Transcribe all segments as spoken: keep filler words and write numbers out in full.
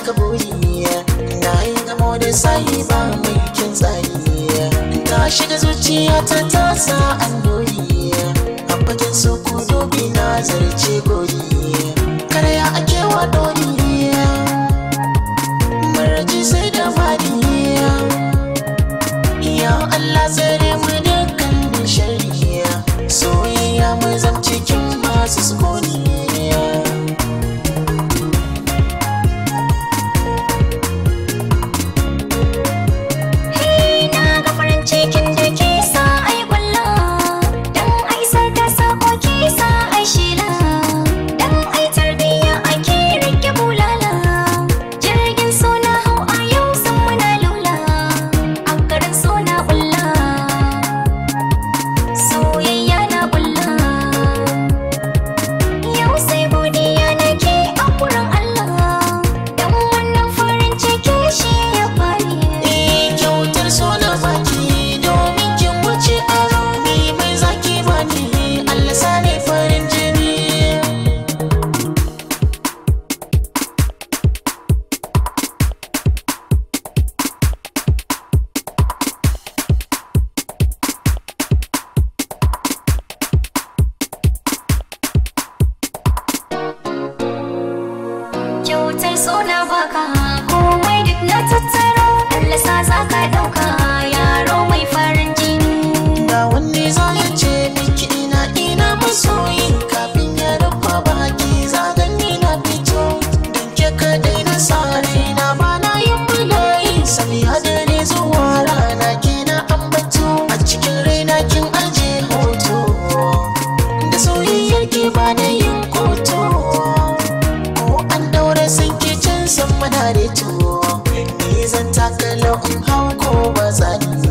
cika buri na yi gamo da sayi ba mai kyan tsari ta shiga zuciya ta tasa an dori a fagen su ku dubi na zarce gori karya ake wa dori maraji sai da fadi ya Allah tsare mu dukkan shari'a soyayya mu zam cikin masu sukuni kyautar suna baka komai duk na tattaro Allah sa za ka dauka yaro mai farin jini ga wanne za ya ce miki ina ina masoyi kafin ya rufa baki zaganni na fito don ke kadai na sare na bana yin bulayi sami hadari zuwa rana ke na ambato a cikin raina kin aje hoto da soyayyar ke ba da yin koto san mana da tuwo ni zan takalo in hau ko ba zani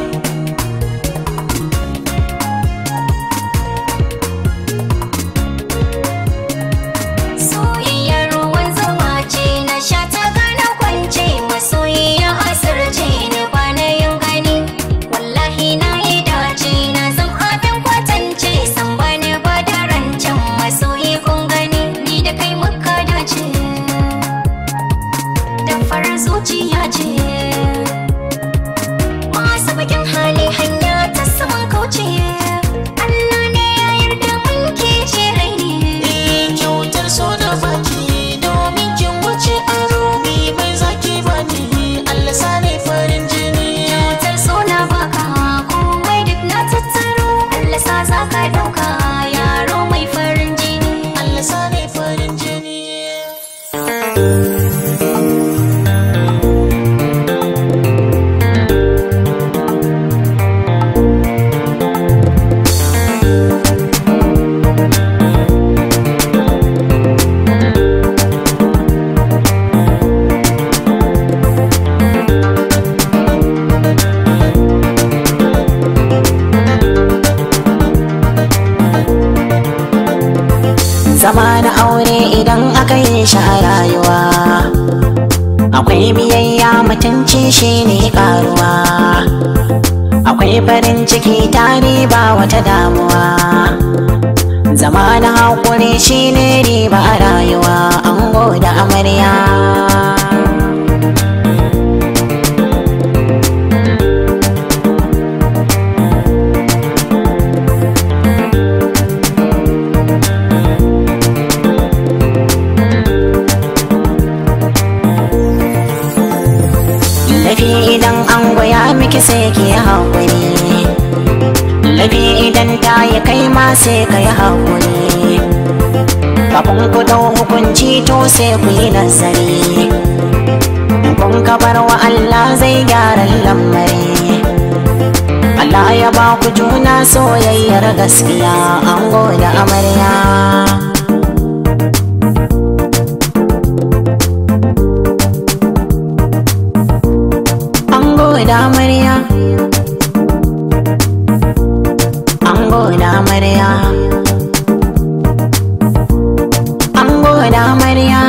soyayya ruwan zama ce na sha ta gana kwance masoyiya asirce ne ba na yin gani wallahi na yi dace na zan abin kwatance san ba ne ba da rancen masoyi kun gani ni da kai muka dace farar zuciya ce masu bakin hali hanya ta saman kauce Allah ne ya yarda mun ke ce rai ne kyautar so da baki domin kin wuce aro ni mai zaki bani Allah sa ne farin jini kyautar so na baka komai duk na tattaro Allah sa za ka dauka yaro mai farin jini Allah sa ne farin jini zama na aure idan aka yi shi a rayuwa akwai biyayya mutunci shi ne karuwa akwai farin ciki tare ba wata damuwa zama na haƙuri shi ne riba a rayuwa ango da amarya idan an goya miki sai ki haƙuri labi idan ta yi kai ma sai ka yi haƙuri kafin ku dau hukunci to sai ku yi nazari kun ka bar wa Allah zai gyara lamari Allah ya ba ku juna soyayyar gaskiya ango da amarya da amarya ango da amarya ango da amarya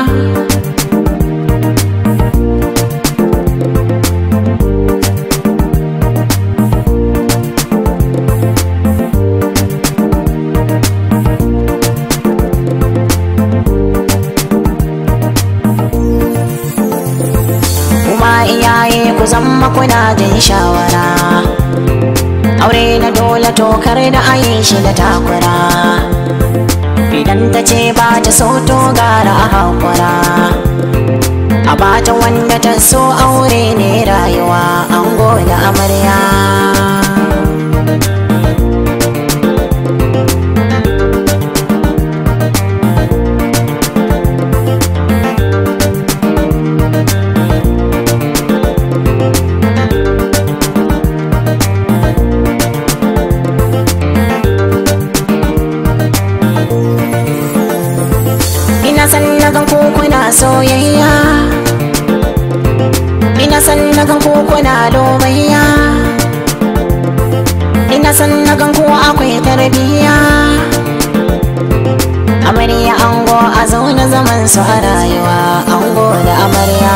zama kuna jin shawara. Aure na dole tokar da ayin shi da takura. Idan ta ce ba ta so to gara a hakura. A bata wanda ta so aure ne rayuwa ango da amarya. Ina san na gan ku kuna soyayya, ina san na gan ku kuna lobayya, ina san na gan ku akwai tarbiyya. Amarya ango a zaune zaman su a rayuwa ango da amarya.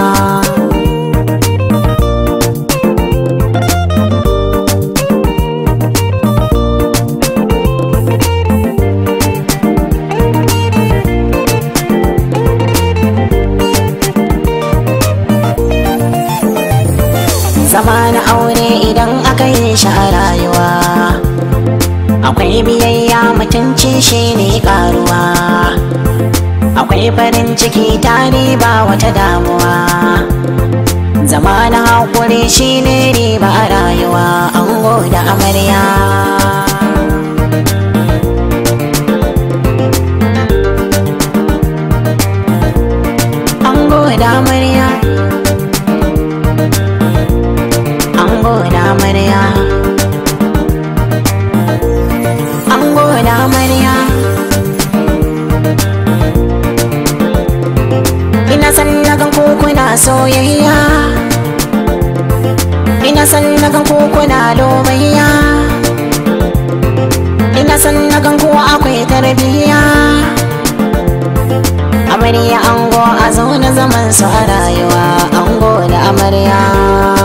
Zama na aure idan aka yi shi a rayuwa, akwai biyayya mutunci shi ne karuwa, akwai farin ciki tare ba wata damuwa. Zama na haƙuri shi ne riba a rayuwa ango da amarya. Ango da amarya, ango da amarya, ango da amarya. Ina san na gan ku kuna soyayya, ina san na gan ku kuna lobayya, ina san na gan ku akwai tarbiyya. Amarya ango a zaune zaman su a rayuwa ango da amarya.